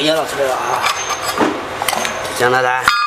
也拿出来了啊！姜老大。